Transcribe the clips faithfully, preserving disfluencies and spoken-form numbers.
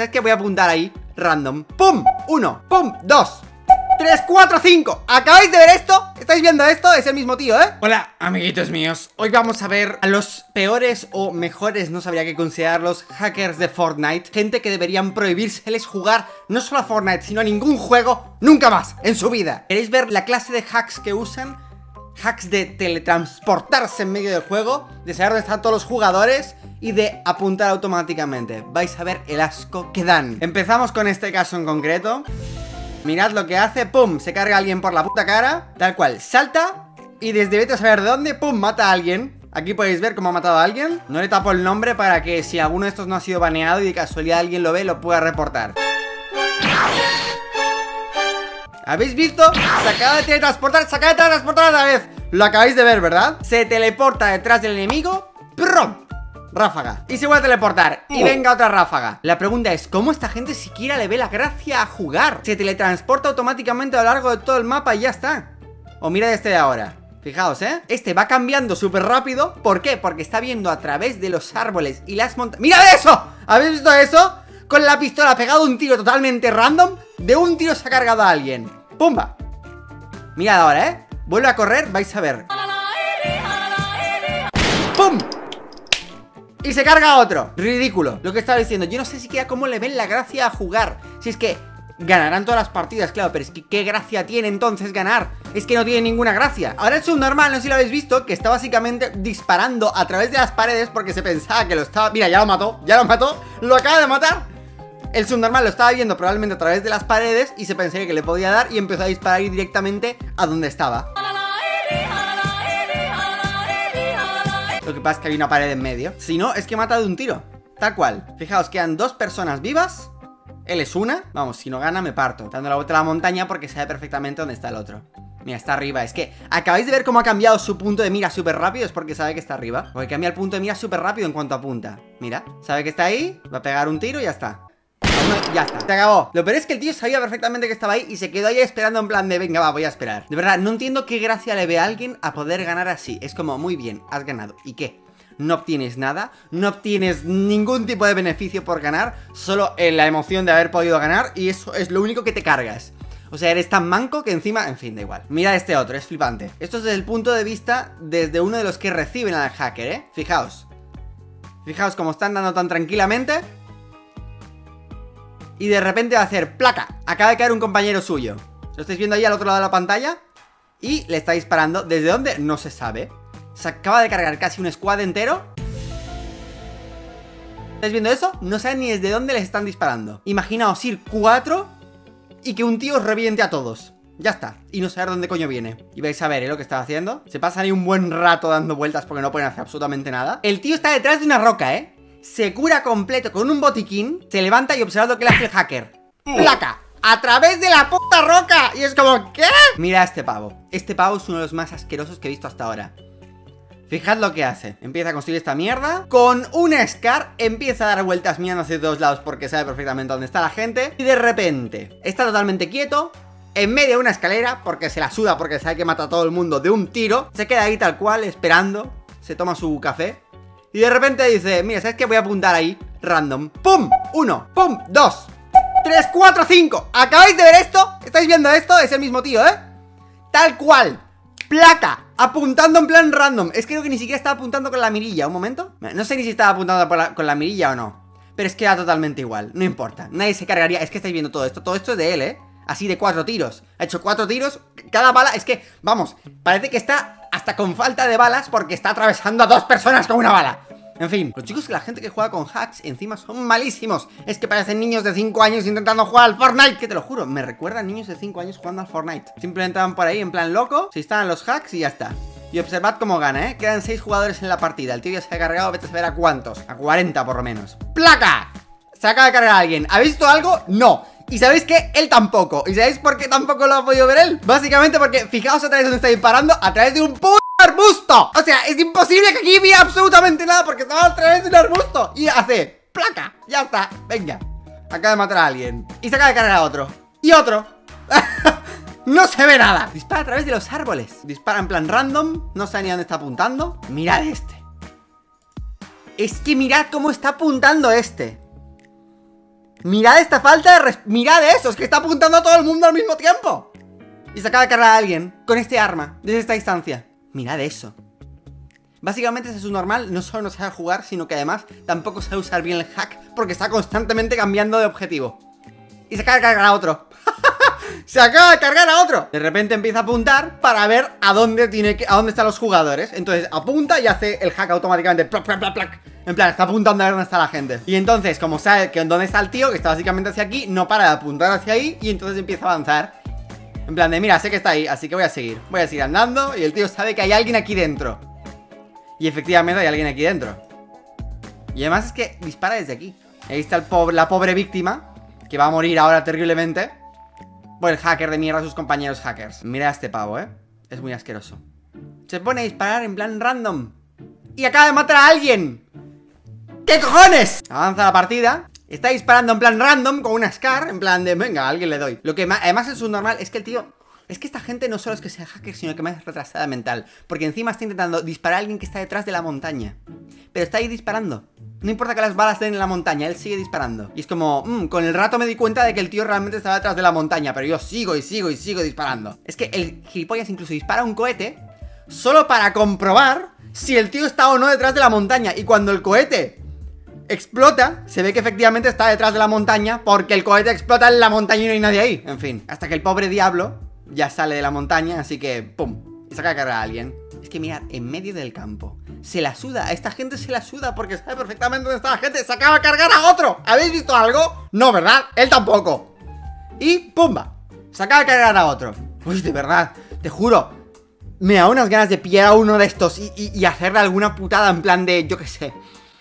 ¿Sabes qué? Voy a apuntar ahí, random. ¡Pum! Uno, ¡pum! Dos, tres, cuatro, cinco. ¿Acabáis de ver esto? ¿Estáis viendo esto? Es el mismo tío, ¿eh? Hola, amiguitos míos. Hoy vamos a ver a los peores o mejores, no sabría qué considerarlos, hackers de Fortnite. Gente que deberían prohibírseles jugar no solo a Fortnite, sino a ningún juego nunca más en su vida. ¿Queréis ver la clase de hacks que usan? Hacks de teletransportarse en medio del juego, de saber dónde están todos los jugadores y de apuntar automáticamente. Vais a ver el asco que dan. Empezamos con este caso en concreto. Mirad lo que hace, pum, se carga a alguien por la puta cara, tal cual, salta y desde vete a saber de dónde, pum, mata a alguien. Aquí podéis ver cómo ha matado a alguien. No le tapo el nombre para que si alguno de estos no ha sido baneado y de casualidad alguien lo ve, lo pueda reportar. ¿Habéis visto? Se acaba de teletransportar, se acaba de teletransportar otra vez. Lo acabáis de ver, ¿verdad? Se teleporta detrás del enemigo, ¡prum! Ráfaga. Y se vuelve a teleportar. Y venga otra ráfaga. La pregunta es, ¿cómo esta gente siquiera le ve la gracia a jugar? Se teletransporta automáticamente a lo largo de todo el mapa y ya está. O mira este de ahora. Fijaos, ¿eh? Este va cambiando súper rápido. ¿Por qué? Porque está viendo a través de los árboles y las montañas. ¡Mirad eso! ¿Habéis visto eso? Con la pistola ha pegado un tiro totalmente random. De un tiro se ha cargado a alguien. ¡Pumba! Mirad ahora, ¿eh? Vuelve a correr, vais a ver. ¡Pum! Y se carga otro. Ridículo, lo que estaba diciendo. Yo no sé siquiera cómo le ven la gracia a jugar. Si es que ganarán todas las partidas, claro, pero es que ¿qué gracia tiene entonces ganar? Es que no tiene ninguna gracia. Ahora el subnormal, no sé si lo habéis visto, que está básicamente disparando a través de las paredes porque se pensaba que lo estaba... Mira, ya lo mató, ya lo mató, lo acaba de matar. El subnormal lo estaba viendo probablemente a través de las paredes y se pensaba que le podía dar y empezó a disparar directamente a donde estaba. Lo que pasa es que hay una pared en medio. Si no, es que mata de un tiro. Tal cual. Fijaos, quedan dos personas vivas. Él es una. Vamos, si no gana me parto dando la vuelta a la montaña porque sabe perfectamente dónde está el otro. Mira, está arriba. Es que acabáis de ver cómo ha cambiado su punto de mira súper rápido. Es porque sabe que está arriba. Porque cambia el punto de mira súper rápido en cuanto apunta. Mira, sabe que está ahí. Va a pegar un tiro y ya está. Ya está, se acabó. Lo peor es que el tío sabía perfectamente que estaba ahí y se quedó ahí esperando en plan de venga, va, voy a esperar. De verdad, no entiendo qué gracia le ve a alguien a poder ganar así. Es como, muy bien, has ganado. ¿Y qué? No obtienes nada, no obtienes ningún tipo de beneficio por ganar, solo en la emoción de haber podido ganar y eso es lo único que te cargas. O sea, eres tan manco que encima... En fin, da igual. Mira este otro, es flipante. Esto es desde el punto de vista desde uno de los que reciben al hacker, ¿eh? Fijaos. Fijaos cómo están dando tan tranquilamente. Y de repente va a hacer placa. Acaba de caer un compañero suyo. Lo estáis viendo ahí al otro lado de la pantalla. Y le está disparando. ¿Desde dónde? No se sabe. Se acaba de cargar casi un squad entero. ¿Estáis viendo eso? No saben ni desde dónde les están disparando. Imaginaos ir cuatro y que un tío os reviente a todos. Ya está. Y no saber dónde coño viene. Y vais a ver, ¿eh? Lo que estaba haciendo. Se pasan ahí un buen rato dando vueltas porque no pueden hacer absolutamente nada. El tío está detrás de una roca, ¿eh? Se cura completo con un botiquín. Se levanta y observad lo que le hace el hacker. ¡Placa! ¡A través de la puta roca! Y es como, ¿qué? Mira a este pavo. Este pavo es uno de los más asquerosos que he visto hasta ahora. Fijad lo que hace. Empieza a construir esta mierda. Con un Scar empieza a dar vueltas mirando hacia todos lados porque sabe perfectamente dónde está la gente. Y de repente está totalmente quieto en medio de una escalera porque se la suda, porque sabe que mata a todo el mundo de un tiro. Se queda ahí tal cual esperando. Se toma su café. Y de repente dice, mira, ¿sabes qué? Voy a apuntar ahí, random. ¡Pum! Uno, ¡pum! Dos, tres, cuatro, cinco. ¿Acabáis de ver esto? ¿Estáis viendo esto? Es el mismo tío, ¿eh? Tal cual. Placa. Apuntando en plan random. Es que creo que ni siquiera estaba apuntando con la mirilla. Un momento. No sé ni si estaba apuntando por la, con la mirilla o no. Pero es que da totalmente igual. No importa. Nadie se cargaría. Es que estáis viendo todo esto. Todo esto es de él, ¿eh? Así de cuatro tiros. Ha hecho cuatro tiros. Cada bala. Es que, vamos, parece que está hasta con falta de balas porque está atravesando a dos personas con una bala. En fin, los chicos que la gente que juega con hacks encima son malísimos. Es que parecen niños de cinco años intentando jugar al Fortnite. Que te lo juro, me recuerdan niños de cinco años jugando al Fortnite. Simplemente van por ahí en plan loco, se instalan los hacks y ya está. Y observad cómo gana, ¿eh? Quedan seis jugadores en la partida. El tío ya se ha cargado, vete a saber a cuántos. A cuarenta por lo menos. ¡Placa! Se acaba de cargar a alguien. ¿Habéis visto algo? No. ¿Y sabéis qué? Él tampoco. ¿Y sabéis por qué tampoco lo ha podido ver él? Básicamente porque, fijaos a través de donde está disparando, a través de un puto arbusto. O sea, es imposible que aquí vea absolutamente nada porque estaba a través de un arbusto. Y hace placa. Ya está. Venga. Acaba de matar a alguien. Y se acaba de cargar a otro. Y otro. No se ve nada. Dispara a través de los árboles. Dispara en plan random. No sabe ni dónde está apuntando. Mirad este. Es que mirad cómo está apuntando este. Mirad esta falta de res... Mirad eso, es que está apuntando a todo el mundo al mismo tiempo. Y se acaba de cargar a alguien con este arma, desde esta distancia. Mirad eso. Básicamente ese es un normal, no solo no sabe jugar, sino que además tampoco sabe usar bien el hack, porque está constantemente cambiando de objetivo. Y se acaba de cargar a otro. Se acaba de cargar a otro. De repente empieza a apuntar para ver a dónde tiene que, a dónde están los jugadores. Entonces apunta y hace el hack automáticamente. Plac, plac, plac, plac. En plan, está apuntando a ver dónde está la gente. Y entonces, como sabe que dónde está el tío, que está básicamente hacia aquí, no para de apuntar hacia ahí. Y entonces empieza a avanzar. En plan de, mira, sé que está ahí, así que voy a seguir. Voy a seguir andando y el tío sabe que hay alguien aquí dentro. Y efectivamente hay alguien aquí dentro. Y además es que dispara desde aquí. Ahí está el pobre, la pobre víctima, que va a morir ahora terriblemente. Bueno, el hacker de mierda a sus compañeros hackers. Mira a este pavo, ¿eh? Es muy asqueroso. Se pone a disparar en plan random. Y acaba de matar a alguien. ¿Qué cojones? Avanza la partida. Está disparando en plan random con una Scar. En plan de, venga, a alguien le doy. Lo que además es un normal es que el tío... Es que esta gente no solo es que sea hacker, sino que más es retrasada mental. Porque encima está intentando disparar a alguien que está detrás de la montaña. Pero está ahí disparando. No importa que las balas estén en la montaña, él sigue disparando. Y es como, mmm, con el rato me di cuenta de que el tío realmente estaba detrás de la montaña. Pero yo sigo y sigo y sigo disparando. Es que el gilipollas incluso dispara un cohete solo para comprobar si el tío está o no detrás de la montaña. Y cuando el cohete explota, se ve que efectivamente está detrás de la montaña, porque el cohete explota en la montaña y no hay nadie ahí. En fin, hasta que el pobre diablo ya sale de la montaña, así que ¡pum! Y saca a cargar a alguien. Es que mirad, en medio del campo se la suda, a esta gente se la suda porque sabe perfectamente dónde está la gente. Se acaba de cargar a otro. ¿Habéis visto algo? No, ¿verdad? Él tampoco. Y ¡pumba! Se acaba de cargar a otro. Uy, de verdad, te juro, me da unas ganas de pillar a uno de estos y, y, y hacerle alguna putada en plan de, yo qué sé,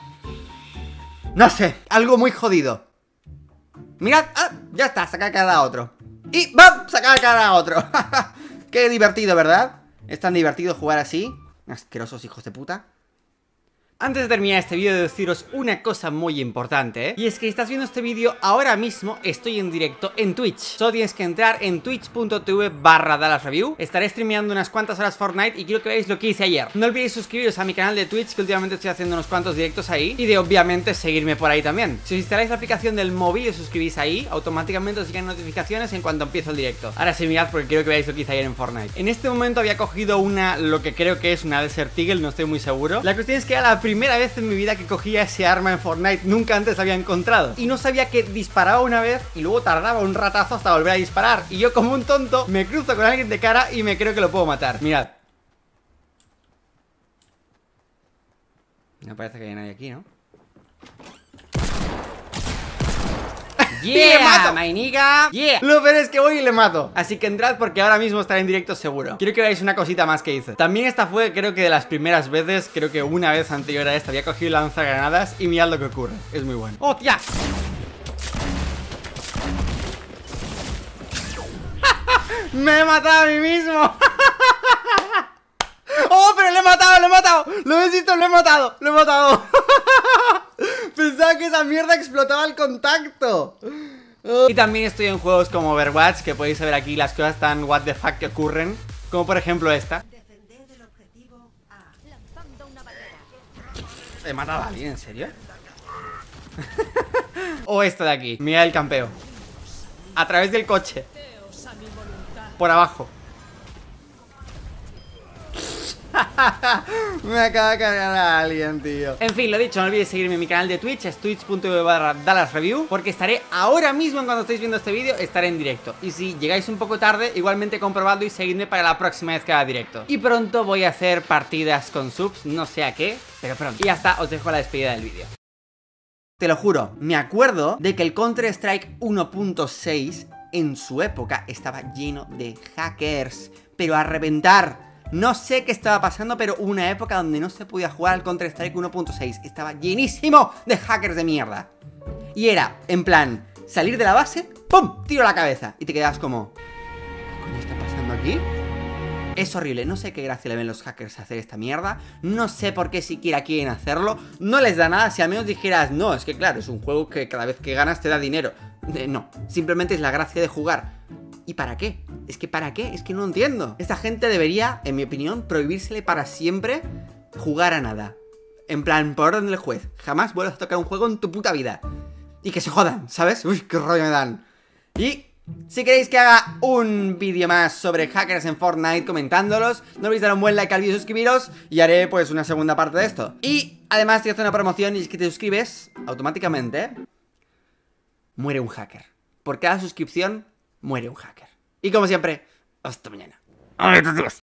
no sé, algo muy jodido. Mirad, ah, ya está, se acaba de cargar a otro. Y ¡bam! Se acaba de cargar a otro. Qué divertido, ¿verdad? Es tan divertido jugar así. Asquerosos hijos de puta. Antes de terminar este vídeo, de deciros una cosa muy importante, ¿eh? Y es que si estás viendo este vídeo ahora mismo, estoy en directo en Twitch. Solo tienes que entrar en twitch punto tv barra Dallas Review. Estaré streameando unas cuantas horas Fortnite y quiero que veáis lo que hice ayer. No olvidéis suscribiros a mi canal de Twitch, que últimamente estoy haciendo unos cuantos directos ahí. Y de obviamente seguirme por ahí también. Si os instaláis la aplicación del móvil y os suscribís ahí, automáticamente os llegan notificaciones en cuanto empiezo el directo. Ahora sí, mirad, porque quiero que veáis lo que hice ayer en Fortnite. En este momento había cogido una, lo que creo que es una Desert Eagle, no estoy muy seguro. La cuestión es que era la primera vez en mi vida que cogía ese arma en Fortnite. Nunca antes la había encontrado. Y no sabía que disparaba una vez y luego tardaba un ratazo hasta volver a disparar. Y yo, como un tonto, me cruzo con alguien de cara y me creo que lo puedo matar. Mirad. No parece que haya nadie aquí, ¿no? ¡Yeah! ¡Le mato! ¡My nigga! ¡Yeah! Lo peor es que voy y le mato. Así que entrad porque ahora mismo estaré en directo seguro. Quiero que veáis una cosita más que hice. También esta fue, creo que de las primeras veces, creo que una vez anterior a esta, había cogido lanzagranadas y mirad lo que ocurre. Es muy bueno. ¡Oh, tía! ¡Me he matado a mí mismo! ¡Oh, pero le he matado, le he matado! ¡Lo habéis visto? ¡Lo he matado! ¡Lo he matado! Pensaba que esa mierda explotaba al contacto. Oh. Y también estoy en juegos como Overwatch, que podéis ver aquí las cosas tan what the fuck que ocurren. Como por ejemplo esta. ¿He matado a alguien? ¿En serio? O esta de aquí. Mira el campeo. A través del coche. Por abajo. Me acaba de cargar a alguien, tío. En fin, lo dicho, no olvidéis seguirme en mi canal de Twitch, es twitch punto tv barra Dallas Review, porque estaré ahora mismo, cuando estéis viendo este vídeo, estaré en directo. Y si llegáis un poco tarde, igualmente comprobadlo y seguidme para la próxima vez que haga directo. Y pronto voy a hacer partidas con subs, no sé a qué, pero pronto. Y ya está, os dejo la despedida del vídeo. Te lo juro, me acuerdo de que el Counter-Strike uno punto seis en su época estaba lleno de hackers, pero a reventar. No sé qué estaba pasando, pero hubo una época donde no se podía jugar al Counter-Strike uno punto seis. Estaba llenísimo de hackers de mierda. Y era, en plan, salir de la base, ¡pum! Tiro a la cabeza. Y te quedas como, ¿qué coño está pasando aquí? Es horrible, no sé qué gracia le ven los hackers a hacer esta mierda. No sé por qué siquiera quieren hacerlo. No les da nada, si al menos dijeras, no, es que claro, es un juego que cada vez que ganas te da dinero. eh, No, simplemente es la gracia de jugar. ¿Y para qué? Es que ¿para qué? Es que no entiendo. Esta gente debería, en mi opinión, prohibírsele para siempre jugar a nada. En plan, por orden del juez. Jamás vuelvas a tocar un juego en tu puta vida. y que se jodan, ¿sabes? Uy, qué rollo me dan. Y si queréis que haga un vídeo más sobre hackers en Fortnite comentándolos, no olvidéis dar un buen like al vídeo y suscribiros, y haré pues una segunda parte de esto. Y además te hace una promoción, y es que te suscribes, automáticamente muere un hacker. Por cada suscripción muere un hacker. Y como siempre, hasta mañana. Adiós.